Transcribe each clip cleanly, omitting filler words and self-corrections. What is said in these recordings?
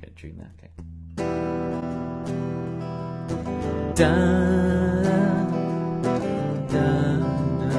gonna tune that. Okay. Da, da, da.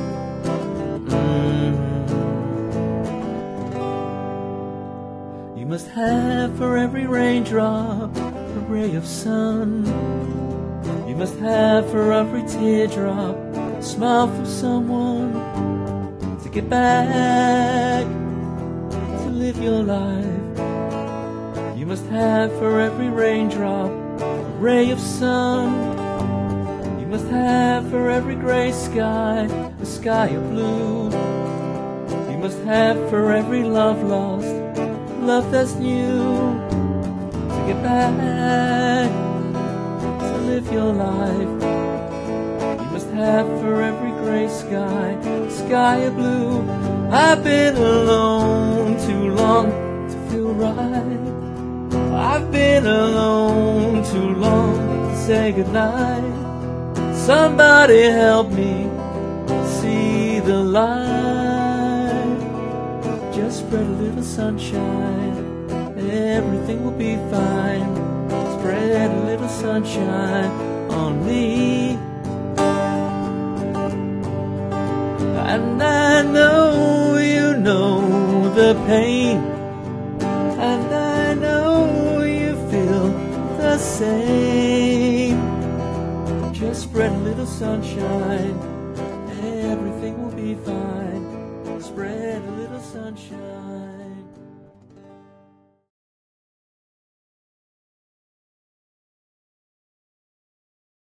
You must have for every raindrop a ray of sun. You must have for every teardrop a smile from someone to get back to live your life. You must have for every raindrop a ray of sun. You must have for every gray sky a sky of blue. You must have for every love lost love that's new. To get back to live your life, you must have for every gray sky sky of blue. I've been alone too long to feel right. I've been alone too long to say goodnight. Somebody help me see the light. Just spread a little sunshine, everything will be fine. Spread a little sunshine on me. And I know you know the pain, and I know you feel the same. Just spread a little sunshine, everything will be fine. Spread a little sunshine.